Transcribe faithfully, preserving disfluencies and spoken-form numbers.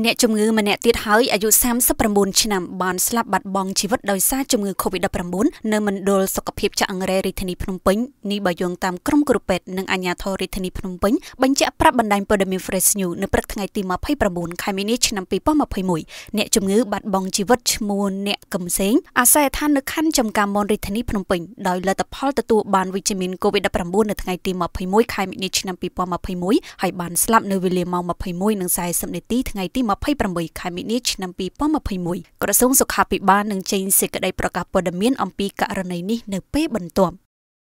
អ្នកជំងឺម្នាក់ទៀតហើយអាយុសាមសិបប្រាំបួនឆ្នាំបានស្លាប់បាត់បង់ជីវិតដោយសារជំងឺ COVID ដប់ប្រាំបួន នៅមណ្ឌលសុខភាពចាក់អង្រែរាជធានីភ្នំពេញនេះបើយោងតាមក្រុមគ្រូពេទ្យនិងអាជ្ញាធររាជធានីភ្នំពេញបញ្ជាក់ប្រាប់បណ្ដាញព័ត៌មាន Fresh News នៅព្រឹកថ្ងៃទី ម្ភៃប្រាំបួន ខែមីនា ឆ្នាំ ពីរពាន់ម្ភៃមួយ អ្នកជំងឺបាត់បង់ជីវិតឈ្មោះអ្នកកឹមសេងអាស័យដ្ឋាននៅខណ្ឌចំការមនរាជធានីភ្នំពេញដោយលទ្ធផលទទួលបានវិជ្ជមាន COVID ដប់ប្រាំបួន នៅថ្ងៃទី ម្ភៃមួយ ខែមីនា ឆ្នាំ ពីរពាន់ម្ភៃមួយ ហើយបានស្លាប់នៅវេលាម៉ោង ម្ភៃមួយ និង ៤០ នាទីថ្ងៃទី ម្ភៃប្រាំបី ខែមីនា ឆ្នាំ ពីរពាន់ម្ភៃមួយ ក្រសួងសុខាភិបាលនឹងចេញសេចក្តីប្រកាសព័ត៌មានអំពីករណីនេះនៅពេលបន្ទាប់